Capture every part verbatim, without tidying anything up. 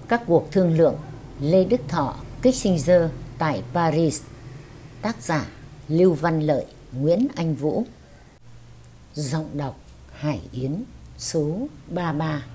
Các cuộc thương lượng Lê Đức Thọ, Kissinger tại Paris. Tác giả Lưu Văn Lợi, Nguyễn Anh Vũ. Giọng đọc Hải Yến, số ba mươi ba.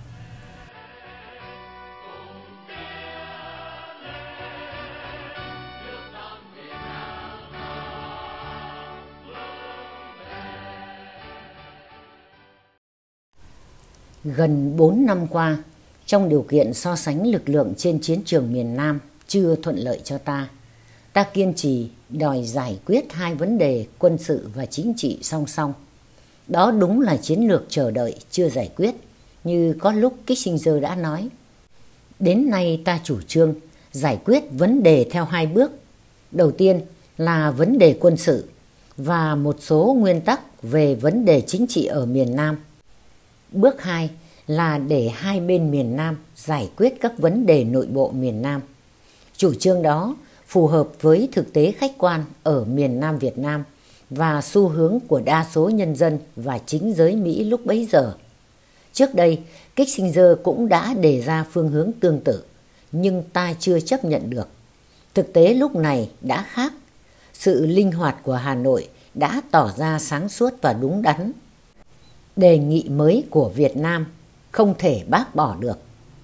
Gần bốn năm qua, trong điều kiện so sánh lực lượng trên chiến trường miền Nam chưa thuận lợi cho ta, ta kiên trì đòi giải quyết hai vấn đề quân sự và chính trị song song. Đó đúng là chiến lược chờ đợi chưa giải quyết, như có lúc Kissinger đã nói. Đến nay ta chủ trương giải quyết vấn đề theo hai bước. Đầu tiên là vấn đề quân sự và một số nguyên tắc về vấn đề chính trị ở miền Nam. Bước hai là để hai bên miền Nam giải quyết các vấn đề nội bộ miền Nam. Chủ trương đó phù hợp với thực tế khách quan ở miền Nam Việt Nam và xu hướng của đa số nhân dân và chính giới Mỹ lúc bấy giờ. Trước đây, Kissinger cũng đã đề ra phương hướng tương tự, nhưng ta chưa chấp nhận được. Thực tế lúc này đã khác. Sự linh hoạt của Hà Nội đã tỏ ra sáng suốt và đúng đắn. Đề nghị mới của Việt Nam không thể bác bỏ được.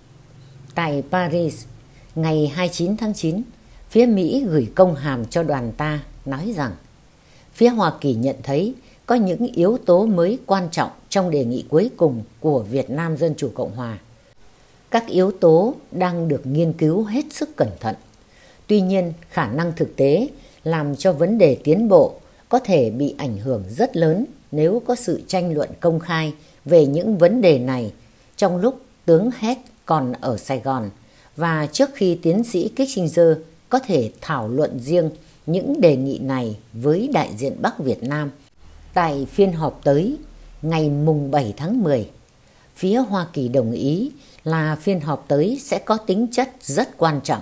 Tại Paris, ngày hai mươi chín tháng chín, phía Mỹ gửi công hàm cho đoàn ta nói rằng phía Hoa Kỳ nhận thấy có những yếu tố mới quan trọng trong đề nghị cuối cùng của Việt Nam Dân Chủ Cộng Hòa. Các yếu tố đang được nghiên cứu hết sức cẩn thận. Tuy nhiên, khả năng thực tế làm cho vấn đề tiến bộ có thể bị ảnh hưởng rất lớn nếu có sự tranh luận công khai về những vấn đề này trong lúc tướng Hess còn ở Sài Gòn và trước khi tiến sĩ Kissinger có thể thảo luận riêng những đề nghị này với đại diện Bắc Việt Nam tại phiên họp tới ngày mùng bảy tháng mười. Phía Hoa Kỳ đồng ý là phiên họp tới sẽ có tính chất rất quan trọng.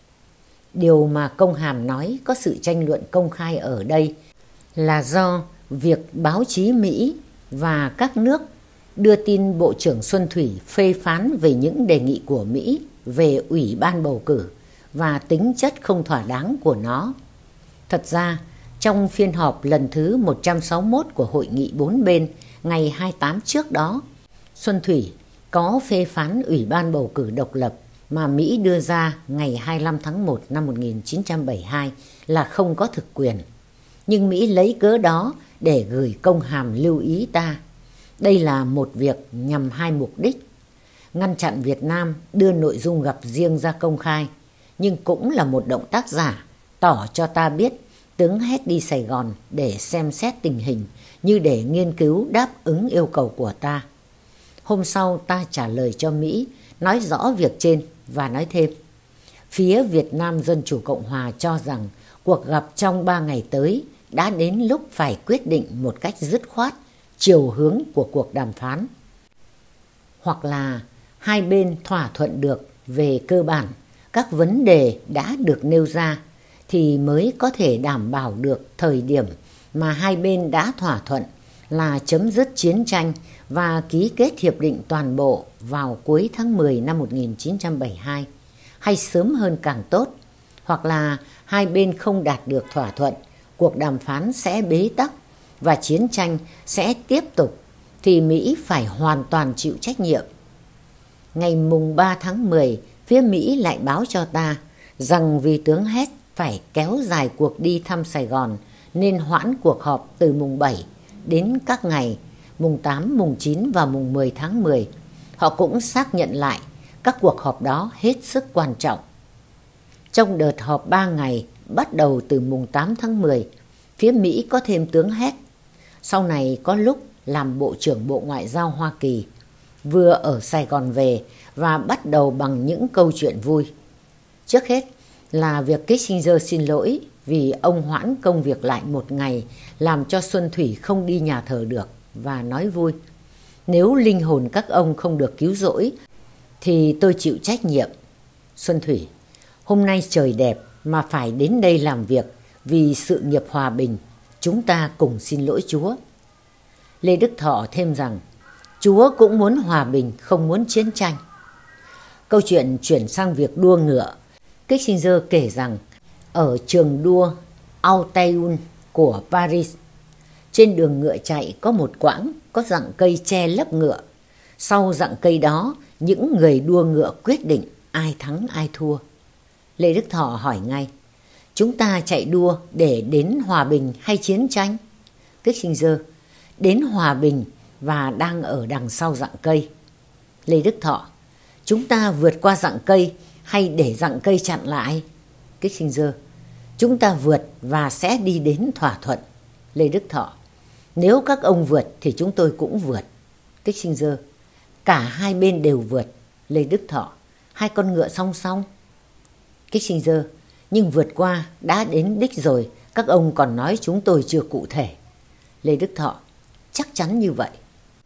Điều mà công hàm nói có sự tranh luận công khai ở đây là do việc báo chí Mỹ và các nước đưa tin Bộ trưởng Xuân Thủy phê phán về những đề nghị của Mỹ về Ủy ban bầu cử và tính chất không thỏa đáng của nó. Thật ra, trong phiên họp lần thứ một trăm sáu mươi mốt của Hội nghị bốn bên ngày hai mươi tám trước đó, Xuân Thủy có phê phán Ủy ban bầu cử độc lập mà Mỹ đưa ra ngày hai mươi lăm tháng một năm một nghìn chín trăm bảy mươi hai là không có thực quyền. Nhưng Mỹ lấy cớ đó để gửi công hàm lưu ý ta. Đây là một việc nhằm hai mục đích: ngăn chặn Việt Nam đưa nội dung gặp riêng ra công khai, nhưng cũng là một động tác giả tỏ cho ta biết tướng Hess đi Sài Gòn để xem xét tình hình như để nghiên cứu đáp ứng yêu cầu của ta. Hôm sau ta trả lời cho Mỹ, nói rõ việc trên và nói thêm. Phía Việt Nam Dân Chủ Cộng Hòa cho rằng cuộc gặp trong ba ngày tới đã đến lúc phải quyết định một cách dứt khoát chiều hướng của cuộc đàm phán. Hoặc là hai bên thỏa thuận được về cơ bản các vấn đề đã được nêu ra thì mới có thể đảm bảo được thời điểm mà hai bên đã thỏa thuận là chấm dứt chiến tranh và ký kết hiệp định toàn bộ vào cuối tháng mười năm một nghìn chín trăm bảy mươi hai, hay sớm hơn càng tốt. Hoặc là hai bên không đạt được thỏa thuận, cuộc đàm phán sẽ bế tắc và chiến tranh sẽ tiếp tục, thì Mỹ phải hoàn toàn chịu trách nhiệm. Ngày mùng ba tháng mười, phía Mỹ lại báo cho ta rằng vì tướng Hess phải kéo dài cuộc đi thăm Sài Gòn nên hoãn cuộc họp từ mùng bảy đến các ngày mùng tám, mùng chín và mùng mười tháng mười. Họ cũng xác nhận lại các cuộc họp đó hết sức quan trọng. Trong đợt họp ba ngày bắt đầu từ mùng tám tháng mười, phía Mỹ có thêm tướng Hess, sau này có lúc làm Bộ trưởng Bộ Ngoại giao Hoa Kỳ, vừa ở Sài Gòn về và bắt đầu bằng những câu chuyện vui. Trước hết là việc Kissinger xin lỗi vì ông hoãn công việc lại một ngày làm cho Xuân Thủy không đi nhà thờ được, và nói vui: nếu linh hồn các ông không được cứu rỗi thì tôi chịu trách nhiệm. Xuân Thủy: hôm nay trời đẹp mà phải đến đây làm việc vì sự nghiệp hòa bình, chúng ta cùng xin lỗi Chúa. Lê Đức Thọ thêm rằng Chúa cũng muốn hòa bình, không muốn chiến tranh. Câu chuyện chuyển sang việc đua ngựa. Kissinger kể rằng ở trường đua Auteuil của Paris, trên đường ngựa chạy có một quãng có rặng cây che lấp ngựa. Sau rặng cây đó, những người đua ngựa quyết định ai thắng ai thua. Lê Đức Thọ hỏi ngay, chúng ta chạy đua để đến hòa bình hay chiến tranh? Kissinger, đến hòa bình và đang ở đằng sau rặng cây. Lê Đức Thọ, chúng ta vượt qua rặng cây hay để rặng cây chặn lại? Kissinger, chúng ta vượt và sẽ đi đến thỏa thuận. Lê Đức Thọ, nếu các ông vượt thì chúng tôi cũng vượt. Kissinger, cả hai bên đều vượt. Lê Đức Thọ, hai con ngựa song song. Kissinger, nhưng vượt qua đã đến đích rồi, các ông còn nói chúng tôi chưa cụ thể. Lê Đức Thọ, chắc chắn như vậy.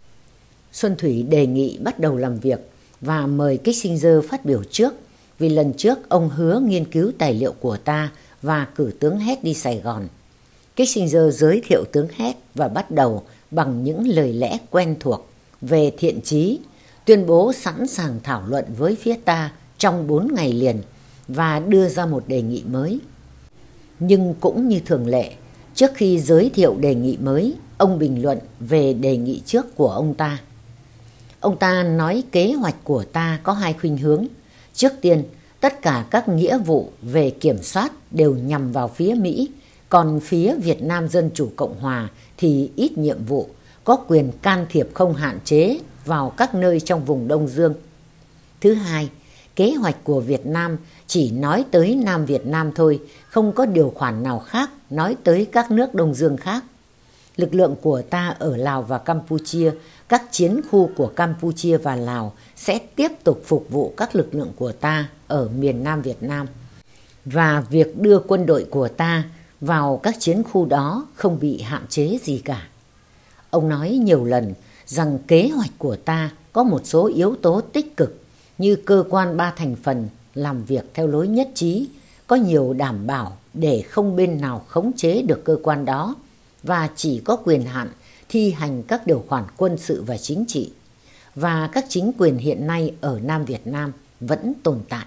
Xuân Thủy đề nghị bắt đầu làm việc và mời Kissinger phát biểu trước, vì lần trước ông hứa nghiên cứu tài liệu của ta và cử tướng Head đi Sài Gòn. Kissinger giới thiệu tướng Head và bắt đầu bằng những lời lẽ quen thuộc về thiện chí, tuyên bố sẵn sàng thảo luận với phía ta trong bốn ngày liền và đưa ra một đề nghị mới. Nhưng cũng như thường lệ, trước khi giới thiệu đề nghị mới, ông bình luận về đề nghị trước của ông ta. Ông ta nói kế hoạch của ta có hai khuynh hướng. Trước tiên, tất cả các nghĩa vụ về kiểm soát đều nhằm vào phía Mỹ, còn phía Việt Nam Dân Chủ Cộng Hòa thì ít nhiệm vụ, có quyền can thiệp không hạn chế vào các nơi trong vùng Đông Dương. Thứ hai, kế hoạch của Việt Nam chỉ nói tới Nam Việt Nam thôi, không có điều khoản nào khác nói tới các nước Đông Dương khác. Lực lượng của ta ở Lào và Campuchia, các chiến khu của Campuchia và Lào sẽ tiếp tục phục vụ các lực lượng của ta ở miền Nam Việt Nam. Và việc đưa quân đội của ta vào các chiến khu đó không bị hạn chế gì cả. Ông nói nhiều lần rằng kế hoạch của ta có một số yếu tố tích cực như cơ quan ba thành phần làm việc theo lối nhất trí, có nhiều đảm bảo để không bên nào khống chế được cơ quan đó và chỉ có quyền hạn thi hành các điều khoản quân sự và chính trị. Và các chính quyền hiện nay ở Nam Việt Nam vẫn tồn tại.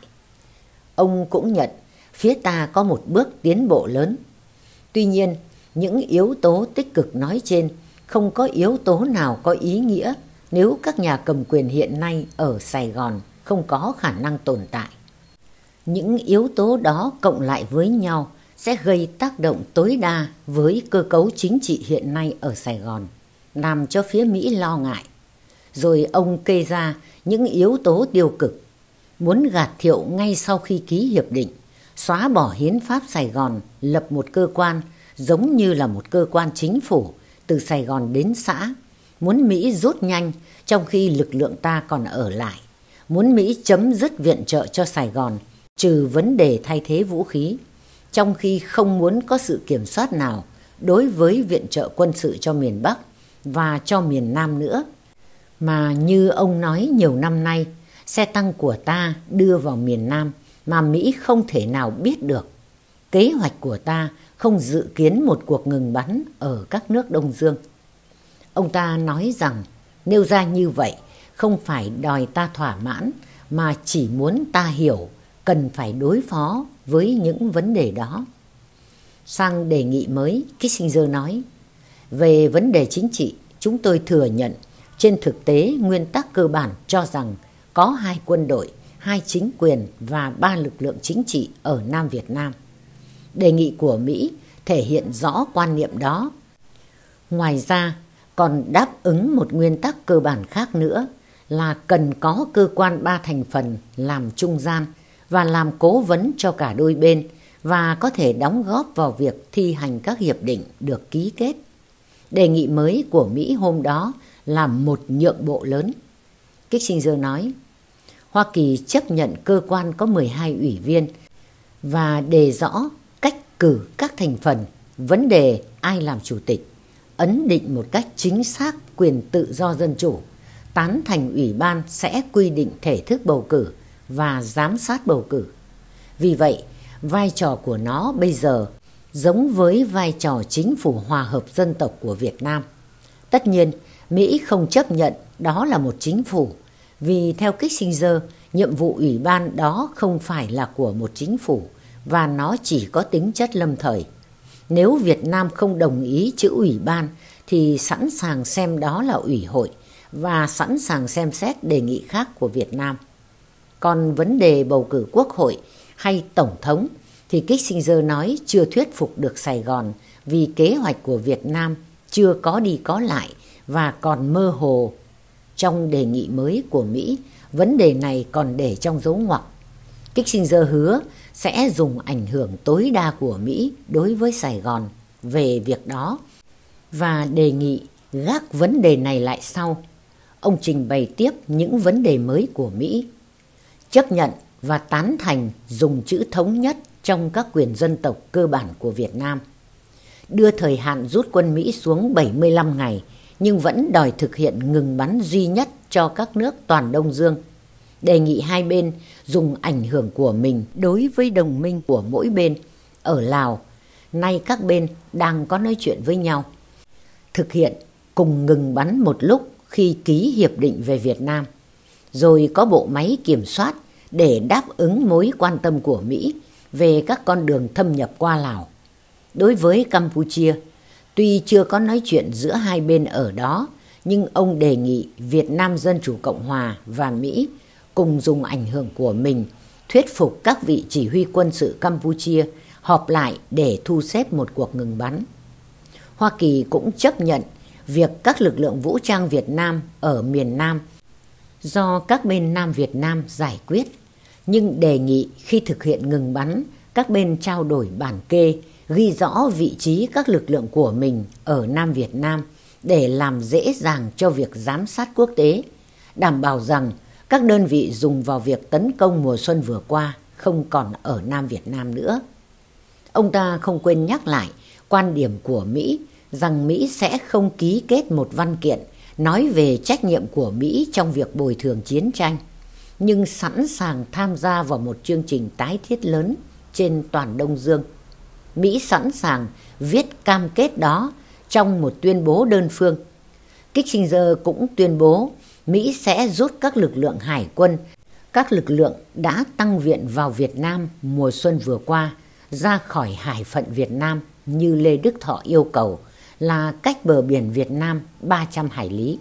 Ông cũng nhận phía ta có một bước tiến bộ lớn. Tuy nhiên, những yếu tố tích cực nói trên không có yếu tố nào có ý nghĩa nếu các nhà cầm quyền hiện nay ở Sài Gòn không có khả năng tồn tại. Những yếu tố đó cộng lại với nhau sẽ gây tác động tối đa với cơ cấu chính trị hiện nay ở Sài Gòn, làm cho phía Mỹ lo ngại. Rồi ông kê ra những yếu tố tiêu cực, muốn gạt Thiệu ngay sau khi ký hiệp định, xóa bỏ hiến pháp Sài Gòn, lập một cơ quan giống như là một cơ quan chính phủ từ Sài Gòn đến xã, muốn Mỹ rút nhanh trong khi lực lượng ta còn ở lại, muốn Mỹ chấm dứt viện trợ cho Sài Gòn, trừ vấn đề thay thế vũ khí, trong khi không muốn có sự kiểm soát nào đối với viện trợ quân sự cho miền Bắc và cho miền Nam nữa. Mà như ông nói nhiều năm nay, xe tăng của ta đưa vào miền Nam mà Mỹ không thể nào biết được. Kế hoạch của ta không dự kiến một cuộc ngừng bắn ở các nước Đông Dương. Ông ta nói rằng nêu ra như vậy không phải đòi ta thỏa mãn mà chỉ muốn ta hiểu cần phải đối phó với những vấn đề đó. Sang đề nghị mới, Kissinger nói, về vấn đề chính trị, chúng tôi thừa nhận trên thực tế nguyên tắc cơ bản cho rằng có hai quân đội, hai chính quyền và ba lực lượng chính trị ở Nam Việt Nam. Đề nghị của Mỹ thể hiện rõ quan niệm đó. Ngoài ra, còn đáp ứng một nguyên tắc cơ bản khác nữa là cần có cơ quan ba thành phần làm trung gian và làm cố vấn cho cả đôi bên và có thể đóng góp vào việc thi hành các hiệp định được ký kết. Đề nghị mới của Mỹ hôm đó là một nhượng bộ lớn. Kissinger nói, Hoa Kỳ chấp nhận cơ quan có mười hai ủy viên và đề rõ cách cử các thành phần, vấn đề ai làm chủ tịch, ấn định một cách chính xác quyền tự do dân chủ, tán thành ủy ban sẽ quy định thể thức bầu cử và giám sát bầu cử. Vì vậy, vai trò của nó bây giờ giống với vai trò chính phủ hòa hợp dân tộc của Việt Nam. Tất nhiên, Mỹ không chấp nhận đó là một chính phủ, vì theo Kissinger, Nhiệm vụ ủy ban đó không phải là của một chính phủ và nó chỉ có tính chất lâm thời. Nếu Việt Nam không đồng ý chữ ủy ban thì sẵn sàng xem đó là ủy hội và sẵn sàng xem xét đề nghị khác của Việt Nam. Còn vấn đề bầu cử quốc hội hay tổng thống thì Kissinger nói chưa thuyết phục được Sài Gòn vì kế hoạch của Việt Nam chưa có đi có lại và còn mơ hồ. Trong đề nghị mới của Mỹ, vấn đề này còn để trong dấu ngoặc. Kissinger hứa sẽ dùng ảnh hưởng tối đa của Mỹ đối với Sài Gòn về việc đó và đề nghị gác vấn đề này lại sau. Ông trình bày tiếp những vấn đề mới của Mỹ. Chấp nhận và tán thành dùng chữ thống nhất trong các quyền dân tộc cơ bản của Việt Nam. Đưa thời hạn rút quân Mỹ xuống bảy mươi lăm ngày nhưng vẫn đòi thực hiện ngừng bắn duy nhất cho các nước toàn Đông Dương. Đề nghị hai bên dùng ảnh hưởng của mình đối với đồng minh của mỗi bên. Ở Lào, nay các bên đang có nói chuyện với nhau. Thực hiện cùng ngừng bắn một lúc khi ký hiệp định về Việt Nam. Rồi có bộ máy kiểm soát để đáp ứng mối quan tâm của Mỹ về các con đường thâm nhập qua Lào. Đối với Campuchia, tuy chưa có nói chuyện giữa hai bên ở đó, nhưng ông đề nghị Việt Nam Dân Chủ Cộng Hòa và Mỹ cùng dùng ảnh hưởng của mình thuyết phục các vị chỉ huy quân sự Campuchia họp lại để thu xếp một cuộc ngừng bắn. Hoa Kỳ cũng chấp nhận việc các lực lượng vũ trang Việt Nam ở miền Nam do các bên Nam Việt Nam giải quyết, nhưng đề nghị khi thực hiện ngừng bắn, các bên trao đổi bản kê, ghi rõ vị trí các lực lượng của mình ở Nam Việt Nam để làm dễ dàng cho việc giám sát quốc tế, đảm bảo rằng các đơn vị dùng vào việc tấn công mùa xuân vừa qua không còn ở Nam Việt Nam nữa. Ông ta không quên nhắc lại quan điểm của Mỹ rằng Mỹ sẽ không ký kết một văn kiện nói về trách nhiệm của Mỹ trong việc bồi thường chiến tranh, nhưng sẵn sàng tham gia vào một chương trình tái thiết lớn trên toàn Đông Dương. Mỹ sẵn sàng viết cam kết đó trong một tuyên bố đơn phương. Kissinger cũng tuyên bố Mỹ sẽ rút các lực lượng hải quân, các lực lượng đã tăng viện vào Việt Nam mùa xuân vừa qua ra khỏi hải phận Việt Nam như Lê Đức Thọ yêu cầu, là cách bờ biển Việt Nam ba trăm hải lý.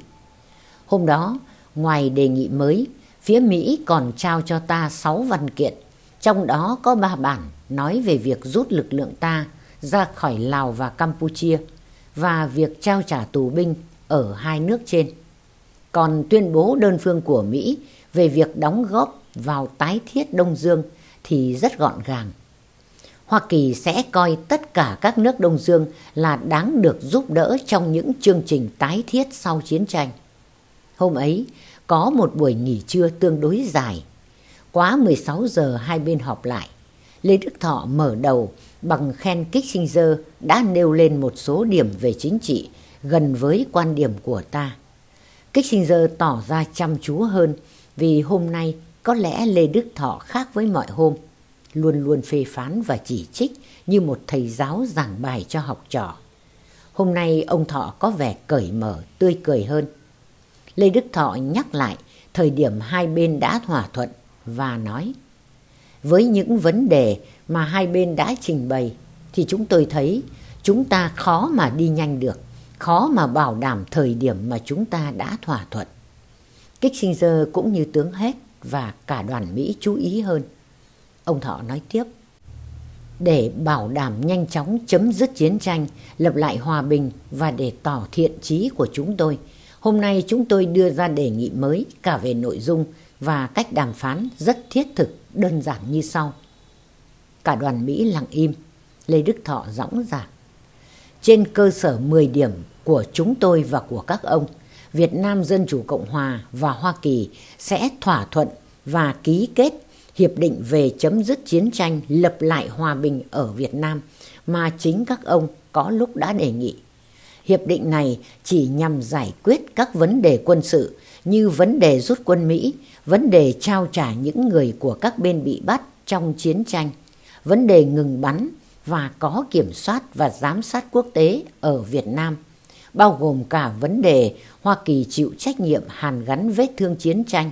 Hôm đó, ngoài đề nghị mới, phía Mỹ còn trao cho ta sáu văn kiện, trong đó có ba bản nói về việc rút lực lượng ta ra khỏi Lào và Campuchia và việc trao trả tù binh ở hai nước trên. Còn tuyên bố đơn phương của Mỹ về việc đóng góp vào tái thiết Đông Dương thì rất gọn gàng. Hoa Kỳ sẽ coi tất cả các nước Đông Dương là đáng được giúp đỡ trong những chương trình tái thiết sau chiến tranh. Hôm ấy có một buổi nghỉ trưa tương đối dài. Quá mười sáu giờ hai bên họp lại. Lê Đức Thọ mở đầu bằng khen Kissinger đã nêu lên một số điểm về chính trị gần với quan điểm của ta. Kissinger tỏ ra chăm chú hơn vì hôm nay có lẽ Lê Đức Thọ khác với mọi hôm, luôn luôn phê phán và chỉ trích như một thầy giáo giảng bài cho học trò. Hôm nay ông Thọ có vẻ cởi mở, tươi cười hơn. Lê Đức Thọ nhắc lại thời điểm hai bên đã thỏa thuận và nói: với những vấn đề mà hai bên đã trình bày thì chúng tôi thấy chúng ta khó mà đi nhanh được, khó mà bảo đảm thời điểm mà chúng ta đã thỏa thuận. Kissinger cũng như tướng Hết và cả đoàn Mỹ chú ý hơn. Ông Thọ nói tiếp: để bảo đảm nhanh chóng chấm dứt chiến tranh, lập lại hòa bình và để tỏ thiện chí của chúng tôi, hôm nay chúng tôi đưa ra đề nghị mới cả về nội dung và cách đàm phán rất thiết thực, đơn giản như sau. Cả đoàn Mỹ lặng im. Lê Đức Thọ dõng dạc: trên cơ sở mười điểm của chúng tôi và của các ông, Việt Nam Dân Chủ Cộng Hòa và Hoa Kỳ sẽ thỏa thuận và ký kết hiệp định về chấm dứt chiến tranh, lập lại hòa bình ở Việt Nam mà chính các ông có lúc đã đề nghị. Hiệp định này chỉ nhằm giải quyết các vấn đề quân sự như vấn đề rút quân Mỹ, vấn đề trao trả những người của các bên bị bắt trong chiến tranh, vấn đề ngừng bắn và có kiểm soát và giám sát quốc tế ở Việt Nam, bao gồm cả vấn đề Hoa Kỳ chịu trách nhiệm hàn gắn vết thương chiến tranh,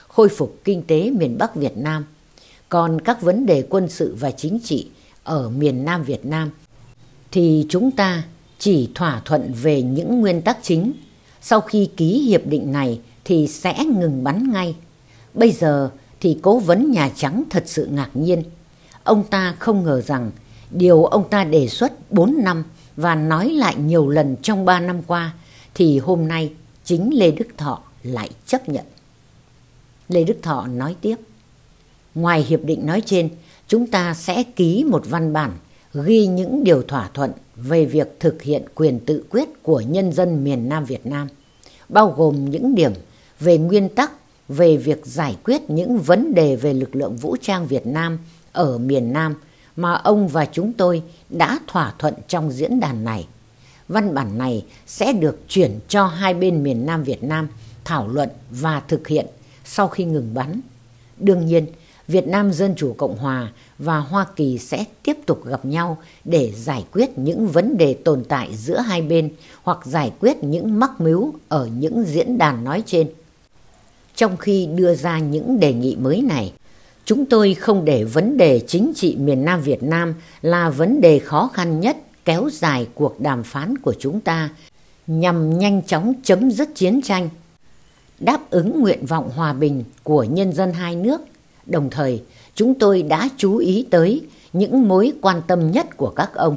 khôi phục kinh tế miền Bắc Việt Nam. Còn các vấn đề quân sự và chính trị ở miền Nam Việt Nam thì chúng ta chỉ thỏa thuận về những nguyên tắc chính. Sau khi ký hiệp định này thì sẽ ngừng bắn ngay. Bây giờ thì Cố vấn Nhà Trắng thật sự ngạc nhiên. Ông ta không ngờ rằng điều ông ta đề xuất bốn năm và nói lại nhiều lần trong ba năm qua thì hôm nay chính Lê Đức Thọ lại chấp nhận. Lê Đức Thọ nói tiếp: ngoài hiệp định nói trên, chúng ta sẽ ký một văn bản ghi những điều thỏa thuận về việc thực hiện quyền tự quyết của nhân dân miền Nam Việt Nam, bao gồm những điểm về nguyên tắc về việc giải quyết những vấn đề về lực lượng vũ trang Việt Nam ở miền Nam mà ông và chúng tôi đã thỏa thuận trong diễn đàn này. Văn bản này sẽ được chuyển cho hai bên miền Nam Việt Nam thảo luận và thực hiện sau khi ngừng bắn. Đương nhiên, Việt Nam Dân Chủ Cộng Hòa và Hoa Kỳ sẽ tiếp tục gặp nhau để giải quyết những vấn đề tồn tại giữa hai bên hoặc giải quyết những mắc mưu ở những diễn đàn nói trên. Trong khi đưa ra những đề nghị mới này, chúng tôi không để vấn đề chính trị miền Nam Việt Nam là vấn đề khó khăn nhất kéo dài cuộc đàm phán của chúng ta nhằm nhanh chóng chấm dứt chiến tranh, đáp ứng nguyện vọng hòa bình của nhân dân hai nước. Đồng thời, chúng tôi đã chú ý tới những mối quan tâm nhất của các ông.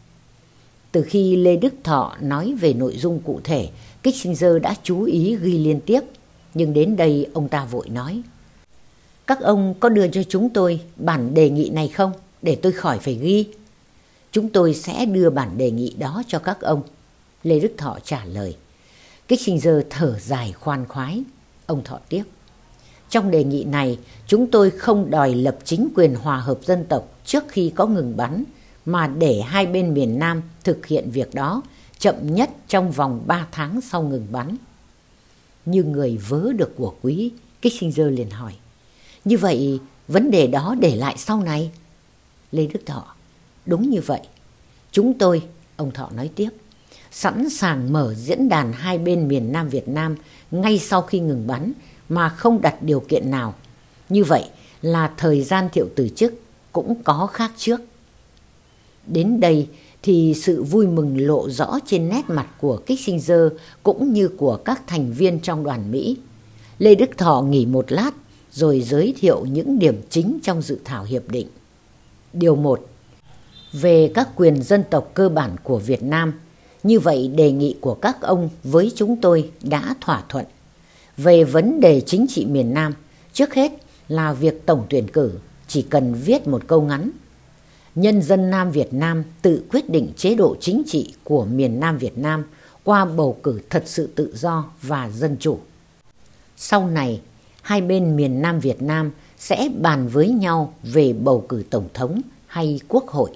Từ khi Lê Đức Thọ nói về nội dung cụ thể, Kissinger đã chú ý ghi liên tiếp, nhưng đến đây ông ta vội nói: các ông có đưa cho chúng tôi bản đề nghị này không, để tôi khỏi phải ghi? Chúng tôi sẽ đưa bản đề nghị đó cho các ông, Lê Đức Thọ trả lời. Kissinger thở dài khoan khoái. Ông Thọ tiếp: trong đề nghị này, chúng tôi không đòi lập chính quyền hòa hợp dân tộc trước khi có ngừng bắn, mà để hai bên miền Nam thực hiện việc đó chậm nhất trong vòng ba tháng sau ngừng bắn. Như người vớ được của quý, Kissinger liền hỏi: như vậy vấn đề đó để lại sau này? Lê Đức Thọ: đúng như vậy. Chúng tôi, ông Thọ nói tiếp, sẵn sàng mở diễn đàn hai bên miền Nam Việt Nam ngay sau khi ngừng bắn mà không đặt điều kiện nào. Như vậy là thời gian Thiệu từ chức cũng có khác trước. Đến đây thì sự vui mừng lộ rõ trên nét mặt của Kissinger cũng như của các thành viên trong đoàn Mỹ. Lê Đức Thọ nghỉ một lát rồi giới thiệu những điểm chính trong dự thảo hiệp định. Điều một. Về các quyền dân tộc cơ bản của Việt Nam, như vậy đề nghị của các ông với chúng tôi đã thỏa thuận. Về vấn đề chính trị miền Nam, trước hết là việc tổng tuyển cử, chỉ cần viết một câu ngắn: nhân dân Nam Việt Nam tự quyết định chế độ chính trị của miền Nam Việt Nam qua bầu cử thật sự tự do và dân chủ. Sau này, hai bên miền Nam Việt Nam sẽ bàn với nhau về bầu cử tổng thống hay quốc hội.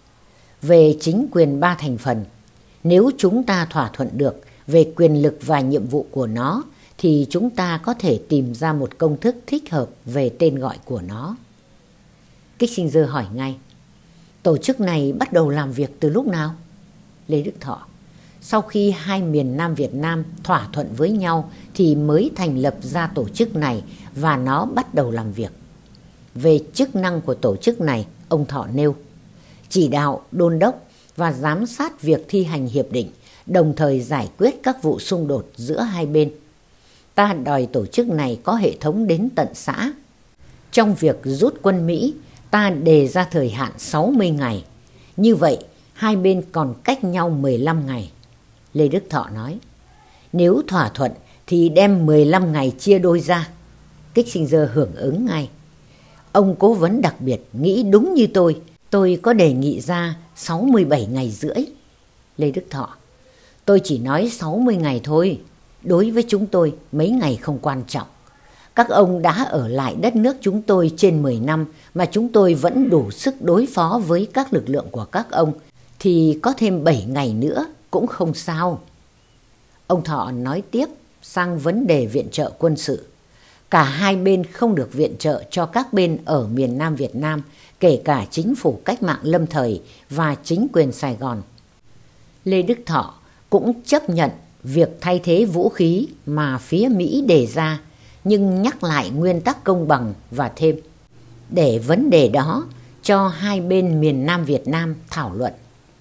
Về chính quyền ba thành phần, nếu chúng ta thỏa thuận được về quyền lực và nhiệm vụ của nó, thì chúng ta có thể tìm ra một công thức thích hợp về tên gọi của nó. Kissinger hỏi ngay: tổ chức này bắt đầu làm việc từ lúc nào? Lê Đức Thọ: sau khi hai miền Nam Việt Nam thỏa thuận với nhau thì mới thành lập ra tổ chức này và nó bắt đầu làm việc. Về chức năng của tổ chức này, ông Thọ nêu: chỉ đạo, đôn đốc và giám sát việc thi hành hiệp định, đồng thời giải quyết các vụ xung đột giữa hai bên. Ta đòi tổ chức này có hệ thống đến tận xã. Trong việc rút quân Mỹ, ta đề ra thời hạn sáu mươi ngày. Như vậy, hai bên còn cách nhau mười lăm ngày. Lê Đức Thọ nói: nếu thỏa thuận thì đem mười lăm ngày chia đôi ra. Kissinger hưởng ứng ngay: ông cố vấn đặc biệt nghĩ đúng như tôi. Tôi có đề nghị ra sáu mươi bảy ngày rưỡi. Lê Đức Thọ: tôi chỉ nói sáu mươi ngày thôi. Đối với chúng tôi, mấy ngày không quan trọng. Các ông đã ở lại đất nước chúng tôi trên mười năm mà chúng tôi vẫn đủ sức đối phó với các lực lượng của các ông, thì có thêm bảy ngày nữa cũng không sao. Ông Thọ nói tiếp sang vấn đề viện trợ quân sự. Cả hai bên không được viện trợ cho các bên ở miền Nam Việt Nam, kể cả chính phủ cách mạng lâm thời và chính quyền Sài Gòn. Lê Đức Thọ cũng chấp nhận việc thay thế vũ khí mà phía Mỹ đề ra, nhưng nhắc lại nguyên tắc công bằng và thêm để vấn đề đó cho hai bên miền Nam Việt Nam thảo luận.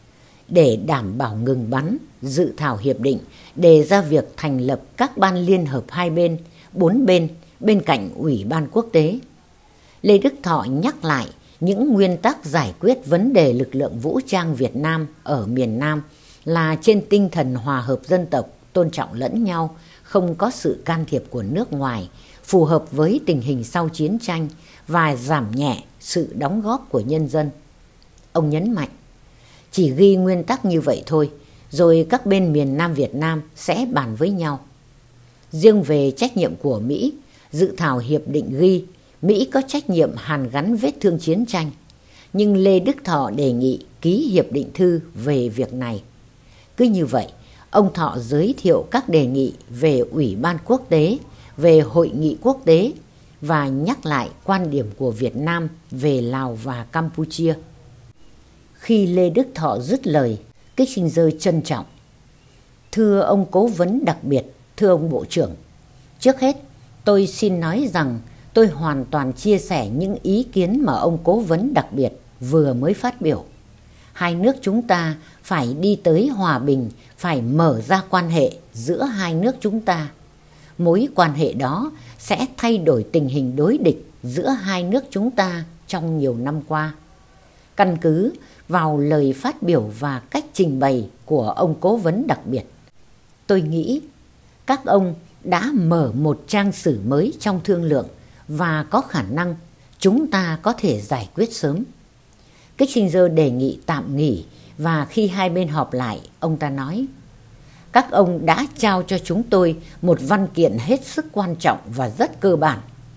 Để đảm bảo ngừng bắn, dự thảo hiệp định đề ra việc thành lập các ban liên hợp hai bên, bốn bên bên cạnh Ủy ban quốc tế. Lê Đức Thọ nhắc lại những nguyên tắc giải quyết vấn đề lực lượng vũ trang Việt Nam ở miền Nam là trên tinh thần hòa hợp dân tộc, tôn trọng lẫn nhau, không có sự can thiệp của nước ngoài, phù hợp với tình hình sau chiến tranh và giảm nhẹ sự đóng góp của nhân dân. Ông nhấn mạnh, chỉ ghi nguyên tắc như vậy thôi, rồi các bên miền Nam Việt Nam sẽ bàn với nhau. Riêng về trách nhiệm của Mỹ, dự thảo hiệp định ghi Mỹ có trách nhiệm hàn gắn vết thương chiến tranh, nhưng Lê Đức Thọ đề nghị ký hiệp định thư về việc này. Cứ như vậy, ông Thọ giới thiệu các đề nghị về Ủy ban quốc tế, về hội nghị quốc tế và nhắc lại quan điểm của Việt Nam về Lào và Campuchia. Khi Lê Đức Thọ dứt lời, Kissinger trân trọng: Thưa ông cố vấn đặc biệt, thưa ông Bộ trưởng, trước hết tôi xin nói rằng tôi hoàn toàn chia sẻ những ý kiến mà ông cố vấn đặc biệt vừa mới phát biểu. Hai nước chúng ta phải đi tới hòa bình, phải mở ra quan hệ giữa hai nước chúng ta. Mối quan hệ đó sẽ thay đổi tình hình đối địch giữa hai nước chúng ta trong nhiều năm qua. Căn cứ vào lời phát biểu và cách trình bày của ông cố vấn đặc biệt, tôi nghĩ các ông đã mở một trang sử mới trong thương lượng và có khả năng chúng ta có thể giải quyết sớm. Kissinger đề nghị tạm nghỉ và khi hai bên họp lại, ông ta nói: Các ông đã trao cho chúng tôi một văn kiện hết sức quan trọng và rất cơ bản.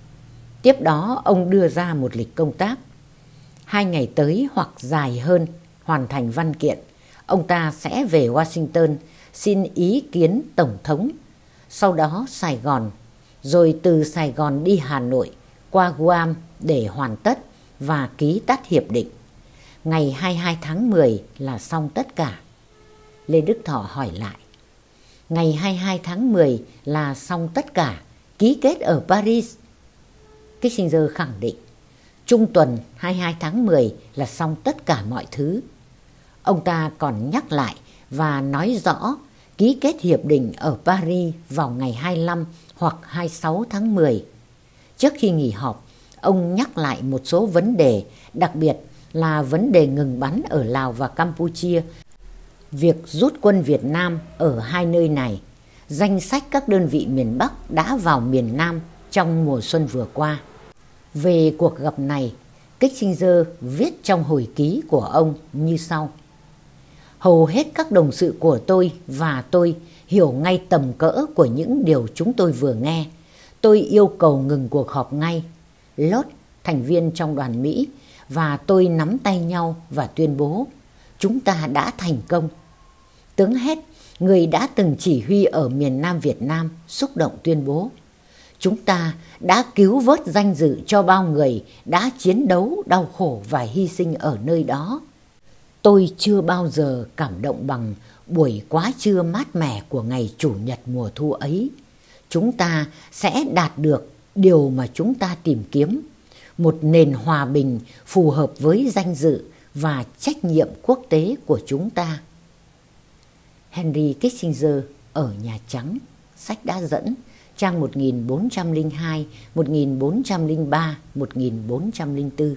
Tiếp đó ông đưa ra một lịch công tác. Hai ngày tới hoặc dài hơn hoàn thành văn kiện, ông ta sẽ về Washington xin ý kiến Tổng thống, sau đó Sài Gòn, rồi từ Sài Gòn đi Hà Nội qua Guam để hoàn tất và ký tắt hiệp định. Ngày hai mươi hai tháng mười là xong tất cả. Lê Đức Thọ hỏi lại: Ngày hai mươi hai tháng mười là xong tất cả, ký kết ở Paris? Kissinger khẳng định trung tuần hai mươi hai tháng mười là xong tất cả mọi thứ. Ông ta còn nhắc lại và nói rõ ký kết hiệp định ở Paris vào ngày hai mươi lăm hoặc hai mươi sáu tháng mười. Trước khi nghỉ họp, ông nhắc lại một số vấn đề, đặc biệt là vấn đề ngừng bắn ở Lào và Campuchia, việc rút quân Việt Nam ở hai nơi này, danh sách các đơn vị miền Bắc đã vào miền Nam trong mùa xuân vừa qua. Về cuộc gặp này, Kissinger viết trong hồi ký của ông như sau: Hầu hết các đồng sự của tôi và tôi hiểu ngay tầm cỡ của những điều chúng tôi vừa nghe. Tôi yêu cầu ngừng cuộc họp ngay. Lốt, thành viên trong đoàn Mỹ, và tôi nắm tay nhau và tuyên bố chúng ta đã thành công. Tướng Hét, người đã từng chỉ huy ở miền Nam Việt Nam, xúc động tuyên bố: Chúng ta đã cứu vớt danh dự cho bao người đã chiến đấu, đau khổ và hy sinh ở nơi đó. Tôi chưa bao giờ cảm động bằng buổi quá trưa mát mẻ của ngày Chủ nhật mùa thu ấy. Chúng ta sẽ đạt được điều mà chúng ta tìm kiếm, một nền hòa bình phù hợp với danh dự và trách nhiệm quốc tế của chúng ta. Henry Kissinger ở Nhà Trắng, sách đã dẫn, trang một nghìn bốn trăm lẻ hai, một nghìn bốn trăm lẻ ba, một nghìn bốn trăm lẻ bốn.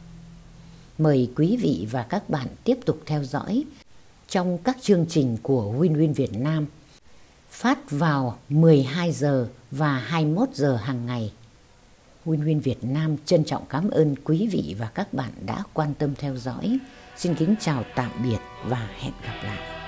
Mời quý vị và các bạn tiếp tục theo dõi trong các chương trình của Win Win Việt Nam, phát vào mười hai giờ và hai mươi mốt giờ hàng ngày. Win Win Việt Nam trân trọng cảm ơn quý vị và các bạn đã quan tâm theo dõi. Xin kính chào tạm biệt và hẹn gặp lại.